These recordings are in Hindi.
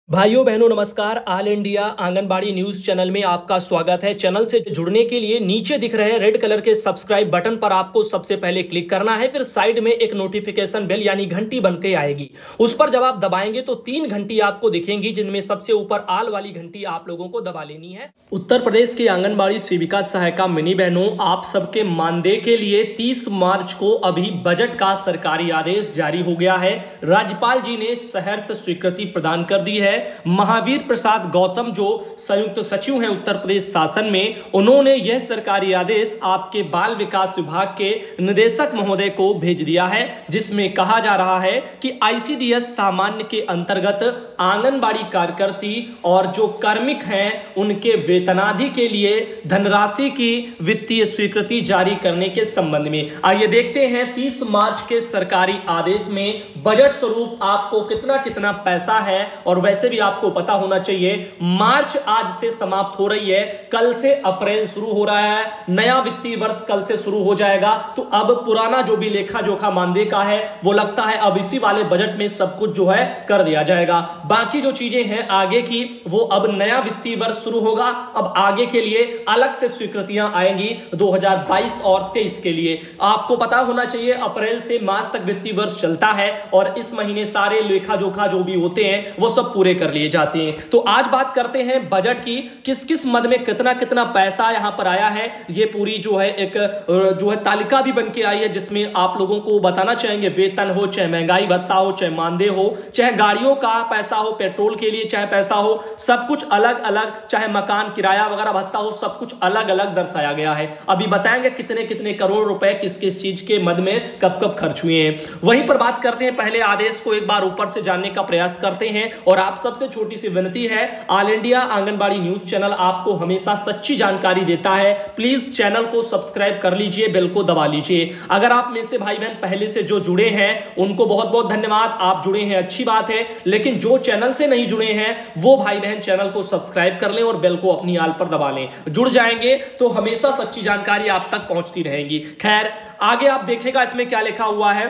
भाइयों बहनों नमस्कार। All India Anganwadi news channel में आपका स्वागत है। चैनल से जुड़ने के लिए नीचे दिख रहे रेड कलर के सब्सक्राइब बटन पर आपको सबसे पहले क्लिक करना है। फिर साइड में एक नोटिफिकेशन बेल यानी घंटी बन के आएगी, उस पर जब आप दबाएंगे तो 3 घंटी आपको दिखेंगी, जिनमें सबसे ऊपर आल वाली घंटी आप लोगों को दबा लेनी है। उत्तर प्रदेश की आंगनबाड़ी सेविका सहायिका मिनी बहनों, आप सबके मानदेय के लिए 30 मार्च को अभी बजट का सरकारी आदेश जारी हो गया है। राज्यपाल जी ने सहर्ष स्वीकृति प्रदान कर दी है। महावीर प्रसाद गौतम जो संयुक्त सचिव हैं उत्तर प्रदेश शासन में, उन्होंने यह सरकारी आदेश आपके बाल विकास विभाग के निदेशक महोदय को भेज दिया है, जिसमें कहा जा रहा है कि आईसीडीएस सामान्य के अंतर्गत आंगनबाड़ी कार्यकर्ती और जो कार्मिक हैं उनके वेतनाधि के लिए धनराशि की वित्तीय स्वीकृति जारी करने के संबंध में। आइए देखते हैं 30 मार्च के सरकारी आदेश में बजट स्वरूप आपको कितना कितना पैसा है। और वैसे भी आपको पता होना चाहिए, मार्च आज से समाप्त हो रही है, कल से अप्रैल शुरू हो रहा है, नया वित्तीय वर्ष कल से शुरू हो जाएगा। तो अब पुराना जो भी लेखा जोखा मानदेय का है वो लगता है अब इसी वाले बजट में सब कुछ जो है कर दिया जाएगा। बाकी जो चीजें हैं आगे की वो अब नया वित्तीय वर्ष शुरू होगा, अब आगे के लिए अलग से स्वीकृतियां आएंगी 2022 और 23 के लिए। आपको पता होना चाहिए अप्रैल से मार्च तक वित्तीय वर्ष चलता है और इस महीने सारे लेखा जोखा जो भी होते हैं वो सब पूरे कर लिए जाते हैं। तो आज बात करते हैं बजट की, किस किस मद में कितना कितना पैसा यहां पर आया है। ये पूरी जो है एक जो है तालिका भी बन के आई है, जिसमें आप लोगों को बताना चाहेंगे वेतन हो, चाहे महंगाई भत्ता हो, चाहे मानदेय हो, चाहे गाड़ियों का पैसा हो, पेट्रोल के लिए चाहे पैसा हो, सब कुछ अलग अलग, चाहे मकान किराया वगैरह भत्ता हो, सब कुछ अलग अलग दर्शाया गया है। अभी बताएंगे कितने कितने करोड़ रुपए किस किस चीज के मद में कब कब खर्च हुए हैं। वहीं पर बात करते हैं, पहले आदेश को एक बार ऊपर से जानने का प्रयास करते हैं। और आप सबसे छोटी सी विनती है, all India Anganwadi news channel आपको हमेशा सच्ची जानकारी देता है, प्लीज चैनल को सब्सक्राइब कर लीजिए, बेल को दबा लीजिए। अगर आप में से भाई बहन पहले से जो जुड़े हैं उनको बहुत बहुत धन्यवाद, आप जुड़े हैं अच्छी बात है। लेकिन जो चैनल से नहीं जुड़े हैं वो भाई बहन चैनल को सब्सक्राइब कर लें और बेल को अपनी आल पर दबा लें। जुड़ जाएंगे तो हमेशा सच्ची जानकारी आप तक पहुंचती रहेगी। खैर आगे आप देखिएगा इसमें क्या लिखा हुआ है।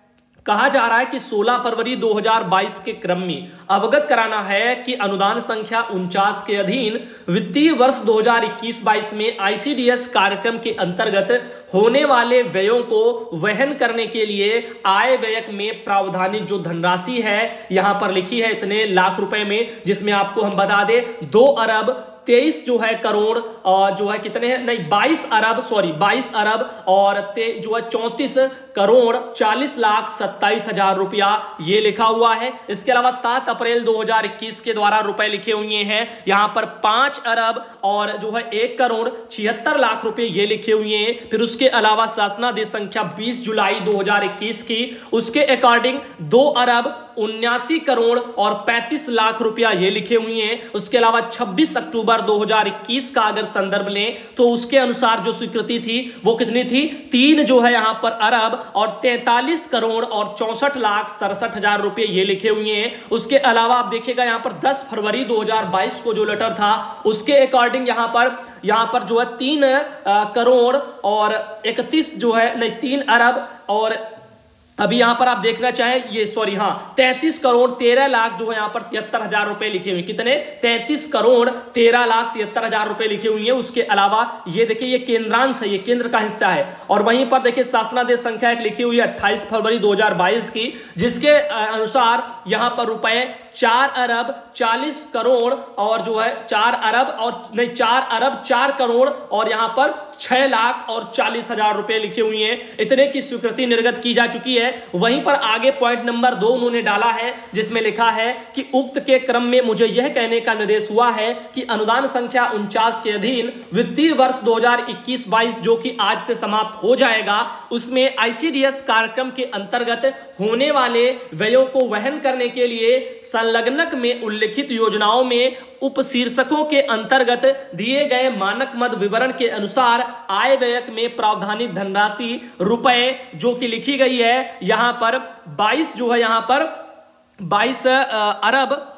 कहा जा रहा है कि 16 फरवरी 2022 के क्रम में अवगत कराना है कि अनुदान संख्या 49 के अधीन वित्तीय वर्ष 2021-22 में आईसीडीएस कार्यक्रम के अंतर्गत होने वाले व्ययों को वहन करने के लिए आय व्ययक में प्रावधानित जो धनराशि है यहां पर लिखी है इतने लाख रुपए में, जिसमें आपको हम बता दें 2 अरब 23 जो है करोड़ और जो है कितने हैं, नहीं 22 अरब और जो है 34 करोड़ 40 लाख 27 हजार रुपया ये लिखा हुआ है। इसके अलावा 7 अप्रैल 2021 के द्वारा रुपए लिखे हुए हैं, यहां पर 5 अरब और जो है 1 करोड़ 76 लाख रुपए ये लिखे हुए हैं। फिर उसके अलावा शासनादेश संख्या 20 जुलाई 2021 की, उसके अकॉर्डिंग 2 अरब 79 करोड़ और 35 लाख रुपया ये लिखे हुए हैं। उसके अलावा 26 अक्टूबर 2021 का अगर संदर्भ लें तो उसके अनुसार जो स्वीकृति थी वो कितनी थी, 3 जो है यहां पर अरब और 43 करोड़ और 64 लाख 67 हजार रुपए ये लिखे हुए हैं। उसके अलावा आप देखिएगा यहां पर 10 फरवरी 2022 को जो लेटर था उसके अकॉर्डिंग यहां पर जो है 3 करोड़ और 31 जो है नहीं 3 अरब और अभी यहां पर आप देखना चाहें ये 33 करोड़ 13 लाख जो है यहां पर 73 हजार रुपए लिखे हुए, कितने 33 करोड़ 13 लाख 73 हजार रुपए लिखे हुए हैं। उसके अलावा ये देखिए ये केंद्रांश है, ये केंद्र का हिस्सा है। और वहीं पर देखिए शासनादेश संख्या एक लिखी हुई है 28 फरवरी 2022 की, जिसके अनुसार यहां पर रुपए 4 अरब 40 करोड़ और जो है 4 अरब 4 करोड़ और यहां पर 6 लाख और 40 हजार रुपए लिखे हुए हैं। इतने की स्वीकृति निर्गत की जा चुकी है। वहीं पर आगे पॉइंट नंबर 2 उन्होंने डाला है, जिसमें लिखा है कि उक्त के क्रम में मुझे यह कहने का निर्देश हुआ है कि अनुदान संख्या 49 के अधीन वित्तीय वर्ष 2021-22 जो कि आज से समाप्त हो जाएगा, उसमें आईसीडीएस कार्यक्रम के अंतर्गत होने वाले व्ययों को वहन करने के लिए संलग्नक में उल्लिखित योजनाओं में उपशीर्षकों के अंतर्गत दिए गए मानक मद विवरण के अनुसार आय व्ययक में प्रावधानित धनराशि रुपए जो कि लिखी गई है यहां पर 22 जो है यहां पर 22 अरब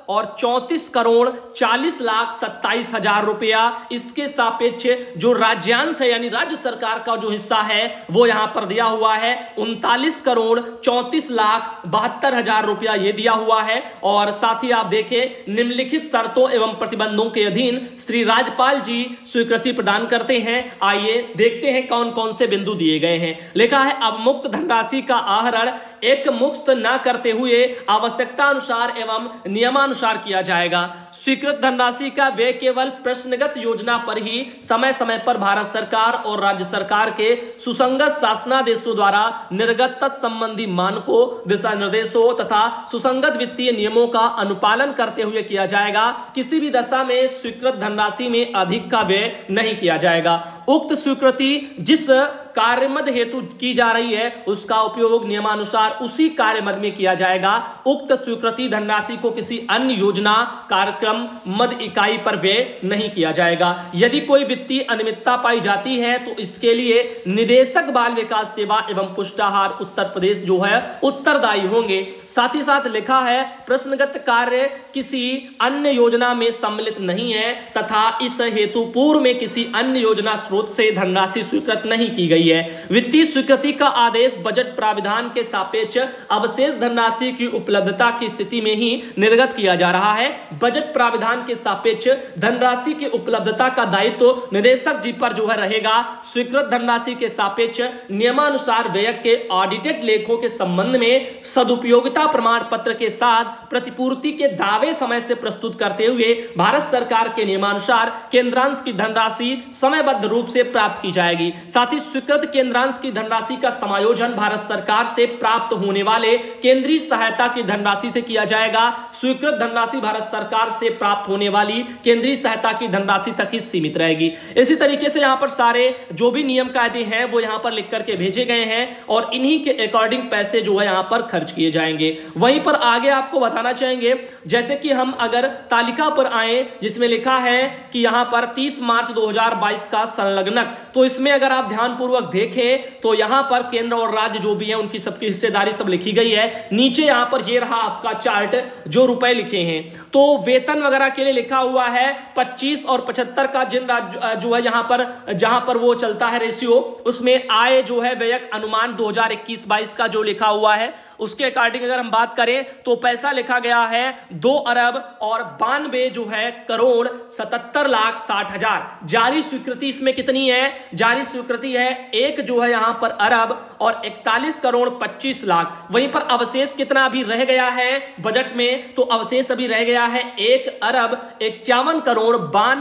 और 34 करोड़ 40 लाख 27 हजार रुपया। इसके सापेक्ष जो राज्यांश है यानी राज्य सरकार का जो हिस्सा है वो यहां पर दिया हुआ है 39 करोड़ 34 लाख 72 हजार रुपया ये दिया हुआ है। और साथ ही आप देखें निम्नलिखित शर्तों एवं प्रतिबंधों के अधीन श्री राज्यपाल जी स्वीकृति प्रदान करते हैं। आइए देखते हैं कौन कौन से बिंदु दिए गए हैं। लिखा है अवमुक्त धनराशि का आहरण एक मुक्त न करते हुए आवश्यकता अनुसार एवं नियमानुसार किया जाएगा। स्वीकृत धनराशि का व्यय केवल प्रश्नगत योजना पर ही समय समय पर भारत सरकार और राज्य सरकार के सुसंगत शासनादेशों द्वारा निर्गत तत्संबंधी मानकों, दिशा निर्देशों तथा सुसंगत वित्तीय नियमों का अनुपालन करते हुए किया जाएगा। किसी भी दशा में स्वीकृत धनराशि में अधिक का व्यय नहीं किया जाएगा। उक्त स्वीकृति जिस कार्य मद हेतु की जा रही है उसका उपयोग नियमानुसार उसी कार्य मद में किया जाएगा। उक्त स्वीकृति धनराशि को किसी अन्य योजना कार्यक्रम मद इकाई पर व्यय नहीं किया जाएगा। यदि कोई वित्तीय अनियमितता पाई जाती है तो इसके लिए निदेशक बाल विकास सेवा एवं पुष्टाहार उत्तर प्रदेश जो है उत्तरदायी होंगे। साथ ही साथ लिखा है प्रश्नगत कार्य किसी अन्य योजना में सम्मिलित नहीं है तथा इस हेतु पूर्व में किसी अन्य योजना स्रोत से धनराशि स्वीकृत नहीं की गई है। वित्तीय स्वीकृति का आदेश बजट प्राविधान के सापेक्ष अवशेष धनराशि की उपलब्धता की स्थिति में ही निर्गत किया जा रहा है। बजट प्राविधान के सापेक्ष धनराशि की उपलब्धता का दायित्व निदेशक जी पर जो है रहेगा। स्वीकृत धनराशि के सापेक्ष नियमानुसार व्यय के ऑडिटेड लेखों के संबंध में सदुपयोगिता प्रमाण पत्र के साथ प्रतिपूर्ति के दावे समय से प्रस्तुत करते हुए भारत सरकार के नियमानुसार केंद्रांश की धनराशि समयबद्ध रूप से प्राप्त की जाएगी। साथ ही स्वीकृत केंद्रांश की धनराशि का समायोजन भारत सरकार से प्राप्त होने वाले केंद्रीय सहायता की धनराशि से किया जाएगा। स्वीकृत धनराशि भारत सरकार से प्राप्त होने वाली केंद्रीय सहायता की धनराशि तक ही सीमित रहेगी। इसी तरीके से यहां पर सारे जो भी नियम कायदे हैं वो यहां पर लिख करके भेजे गए हैं और इन्हीं के अकॉर्डिंग पैसे जो है यहां पर खर्च किए जाएंगे। वहीं पर आगे आपको बताना चाहेंगे जैसे कि हम अगर तालिका पर आए जिसमें लिखा है कि यहां पर 30 मार्च 2022 का संलग्नक, तो इसमें अगर आप ध्यानपूर्वक देखें तो यहां पर केंद्र और राज्य जो भी है उनकी सबकी हिस्सेदारी सब लिखी गई है। नीचे यहां पर ये रहा आपका चार्ट जो रुपए लिखे हैं तो वेतन वगैरह के लिए लिखा हुआ है 25 और 75 का जिन राज्य जो है यहां पर जहां पर वो चलता है रेशियो, उसमें आय जो है व्यय अनुमान 2021-22 का जो लिखा हुआ है उसके अकॉर्डिंग अगर हम बात करें तो पैसा लिखा गया है 2 अरब और 92 जो है करोड़ 77 लाख 60 हजार। जारी स्वीकृति इसमें कितनी है? जारी स्वीकृति है 1 जो है यहां पर अरब और 41 करोड़ 25 लाख। वहीं पर अवशेष कितना अभी रह गया है बजट में? तो अवशेष अभी रह गया है 1 अरब 51 करोड़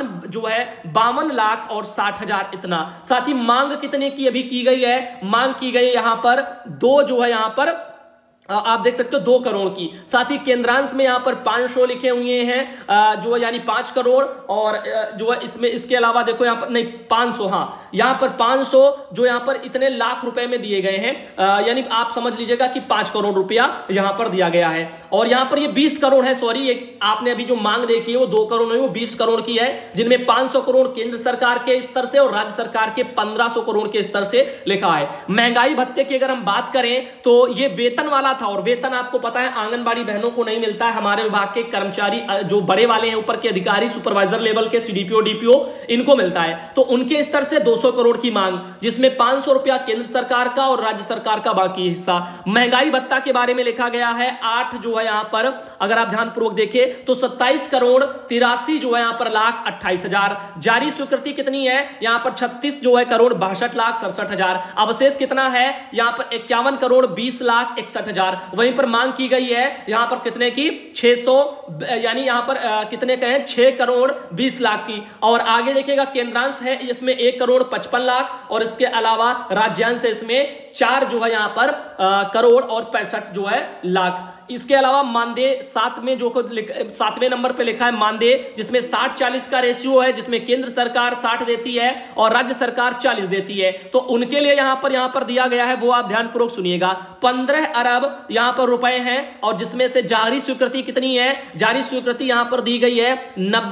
52 लाख और 60 हजार इतना। साथ ही मांग कितने की अभी की गई है? मांग की गई यहां पर 2 जो है यहां पर आप देख सकते हो 2 करोड़ की। साथ ही केंद्रांश में यहां पर 500 लिखे हुए हैं जो यानी 5 करोड़ और जो है इसमें इसके अलावा देखो यहां पर नहीं 500, हाँ यहां पर 500 जो यहां पर इतने लाख रुपए में दिए गए हैं यानी आप समझ लीजिएगा कि 5 करोड़ रुपया यहां पर दिया गया है। और यहां पर ये 20 करोड़ है, सॉरी ये आपने अभी जो मांग देखी है वो 2 करोड़ नहीं वो 20 करोड़ की है, जिनमें 500 करोड़ केंद्र सरकार के स्तर से और राज्य सरकार के 1500 करोड़ के स्तर से लिखा है। महंगाई भत्ते की अगर हम बात करें तो ये वेतन वाला था और वेतन आपको पता है आंगनबाड़ी बहनों को नहीं मिलता है। हमारे विभाग के कर्मचारी जो बड़े वाले हैं ऊपर के अधिकारी सुपरवाइजर लेवल के सीडीपीओ डीपीओ इनको मिलता है। तो उनके स्तर से 200 करोड़ की मांग जिसमें 500 रुपया केंद्र सरकार का और राज्य सरकार का बाकी हिस्सा। महंगाई भत्ता के बारे में लिखा गया है 8 जो है यहां पर अगर आप ध्यानपूर्वक देखें तो 27 करोड़ 83 जो है यहां पर लाख 28 हजार। जारी स्वीकृति कितनी है? यहां पर 36 जो है करोड़ 62 लाख 67 हजार। अवशेष कितना है? यहां पर 51 करोड़ 20 लाख 61 हजार। वहीं पर मांग की गई है यहां पर कितने की? 600 यानी यहां पर कितने का है? 6 करोड़ 20 लाख की। और आगे देखिएगा केंद्रांश है इसमें 1 करोड़ 55 लाख और इसके अलावा राज्यांश है इसमें 4 जो है यहां पर करोड़ और 65 जो है लाख। इसके अलावा मानदेय 7वें नंबर पे लिखा है मानदेय जिसमें 60-40 का रेशियो है, जिसमें केंद्र सरकार 60 देती है और राज्य सरकार 40 देती है। तो उनके लिए यहां पर दिया गया है वो आप ध्यानपूर्वक सुनिएगा 15 अरब यहां पर रुपए हैं और जिसमें से जारी स्वीकृति कितनी है? जारी स्वीकृति यहां पर दी गई है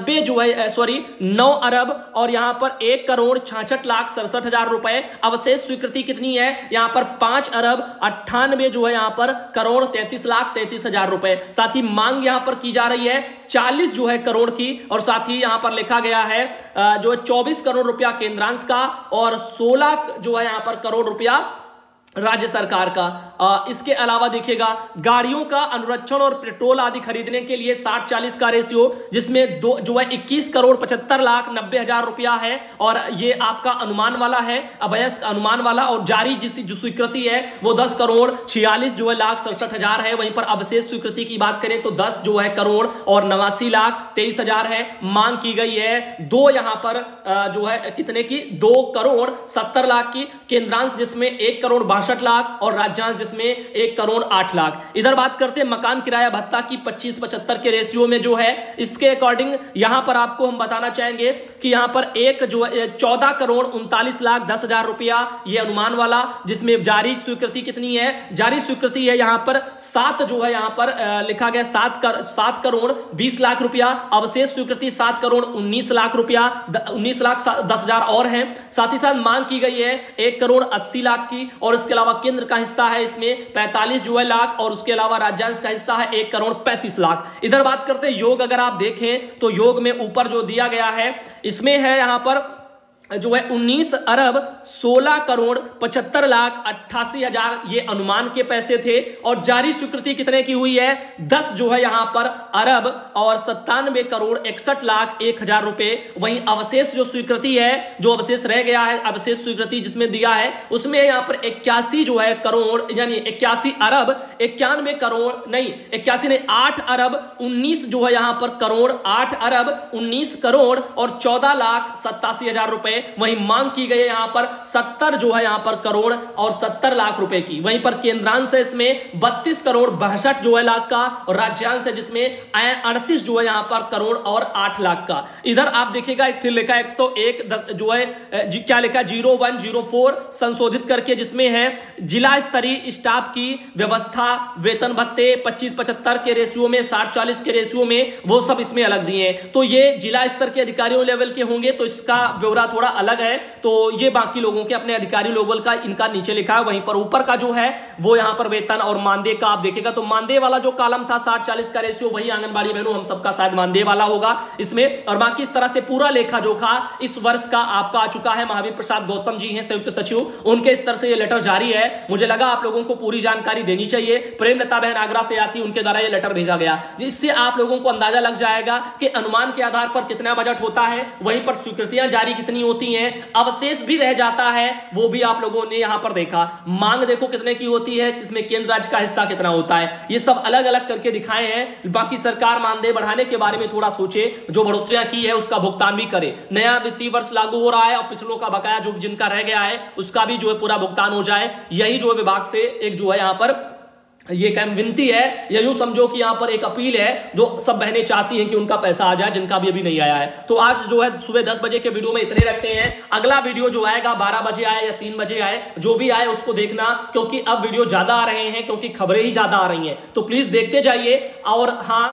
9 अरब और यहां पर 1 करोड़ 66 लाख 67 हजार रुपए। अवशेष स्वीकृति कितनी है? यहां पर 5 अरब 98 जो है यहां पर करोड़ 33 लाख 33,000 रुपए। साथ ही मांग यहां पर की जा रही है 40 जो है करोड़ की, और साथ ही यहां पर लिखा गया है जो है 24 करोड़ रुपया केंद्रांश का और 16 जो है यहां पर करोड़ रुपया राज्य सरकार का। इसके अलावा देखिएगा गाड़ियों का अनुरक्षण और पेट्रोल आदि खरीदने के लिए 60-40 का रेशियो, जिसमें दो जो है 21 करोड़ 75 लाख 90 हजार रुपया है, और ये आपका अनुमान वाला है, अवयस्क अनुमान वाला, और जारी जो स्वीकृति है वो 10 करोड़ 46 जो है लाख 67 हजार है। वहीं पर अवशेष स्वीकृति की बात करें तो 10 जो है करोड़ और 89 लाख 23 हजार है। मांग की गई है दो यहां पर जो है कितने की 2 करोड़ 70 लाख की, केंद्रांश जिसमें 1 करोड़ 62 लाख और राज्यांश जिसमें 1 करोड़ 8 लाख। इधर बात करते हैं मकान किराया भत्ता की 25-75 के रेशियो में जो है, इसके अकॉर्डिंग यहां पर आपको हम बताना चाहेंगे कि यहां पर एक जो 14 करोड़ 39 लाख 10 हजार रुपया ये अनुमान वाला, जिसमें जारी स्वीकृति कितनी है, जारी स्वीकृति है यहां पर 7 जो है यहां पर लिखा गया 7 करोड़ 20 लाख रुपया, अवशेष स्वीकृति 7 करोड़ 19 लाख रुपया, 19 लाख 10 हजार और है। साथ ही साथ मांग की गई है 1 करोड़ 80 लाख की, और इसके अलावा केंद्र का हिस्सा है इसमें 45 जो है लाख, और उसके अलावा राज्यांश का हिस्सा है 1 करोड़ 35 लाख। इधर बात करते हैं योग, अगर आप देखें तो योग में ऊपर जो दिया गया है इसमें है यहां पर जो है 19 अरब 16 करोड़ 75 लाख 88 हजार ये अनुमान के पैसे थे, और जारी स्वीकृति कितने की हुई है 10 जो है यहां पर अरब और 97 करोड़ 61 लाख 1 हजार रुपए। वहीं अवशेष जो स्वीकृति है, जो अवशेष रह गया है अवशेष स्वीकृति जिसमें दिया है उसमें यहां पर 81 जो है करोड़, यानी 81 अरब 91 करोड़ नहीं 81 नहीं 8 अरब 19 जो है यहां पर करोड़ 8 अरब 19 करोड़ और 14 लाख 87 हजार रुपए। वहीं मांग की गई है यहां पर 70 जो है यहां पर करोड़ और 70 लाख रुपए की। वहीं पर केंद्रांश है इसमें 32 करोड़ 62 जो है लाख का, और राज्यांश है जिसमें 38 जो है यहां पर करोड़ और 8 लाख का। इधर आप देखिएगा फिर लिखा 101 जो है क्या लिखा 0104 संशोधित करके, जिसमें है जिला स्तरीय स्टाफ की व्यवस्था, वेतन भत्ते 25-75 के रेशियो में 60-40 के रेशियो में, वो सब इसमें अलग दिए हैं। तो ये जिला स्तर के अधिकारियों लेवल के होंगे तो इसका ब्यौरा थोड़ा अलग है, तो ये बाकी लोगों के अपने अधिकारी लेवल का इनका नीचे लिखा है। वहीं पर ऊपर का जो है वो यहां पर वेतन और मानदेय का आप देखेगा तो मानदेय वाला जो कॉलम था 60-40 का रेशियो, वही आंगनबाड़ी बहनों हम सबका शायद मानदेय वाला होगा इसमें। और बाकी इस तरह से पूरा लेखा जोखा इस वर्ष का आपका आ चुका है। महावीर प्रसाद गौतम जी हैं संयुक्त सचिव, उनके स्तर से ये लेटर जारी है। मुझे लगा आप लोगों को पूरी जानकारी देनी चाहिए। प्रेमलता बहन आगरा से आती, उनके द्वारा ये लेटर भेजा गया, इससे आप लोगों को अंदाजा लग जाएगा कि अनुमान के आधार पर कितना बजट होता है, वहीं पर स्वीकृतियां जारी कितनी होती हैं, अवशेष भी रह जाता है वो भी आप लोगों ने यहां पर देखा। मांग देखो कितने की होती है, इसमें केंद्र राज्य का हिस्सा कितना होता है, ये सब अलग अलग करके दिखाए हैं। बाकी सरकार मानदेय बढ़ाने के बारे में थोड़ा सोचे, जो बढ़ोतरियां की है उसका भुगतान भी करे। नया वित्तीय वर्ष लागू हो रहा है और पिछलों का बकाया जो जिनका रह गया है उसका भी जो है पूरा भुगतान हो जाए, यही जो है विभाग से एक जो है यहां पर ये क्या विनती है, या यूं समझो कि यहां पर एक अपील है, जो सब बहनें चाहती हैं कि उनका पैसा आ जाए जिनका भी अभी नहीं आया है। तो आज जो है सुबह 10 बजे के वीडियो में इतने रखते हैं। अगला वीडियो जो आएगा 12 बजे आए या 3 बजे आए, जो भी आए उसको देखना, क्योंकि अब वीडियो ज्यादा आ रहे हैं, क्योंकि खबरें ही ज्यादा आ रही हैं। तो प्लीज देखते जाइए। और हाँ,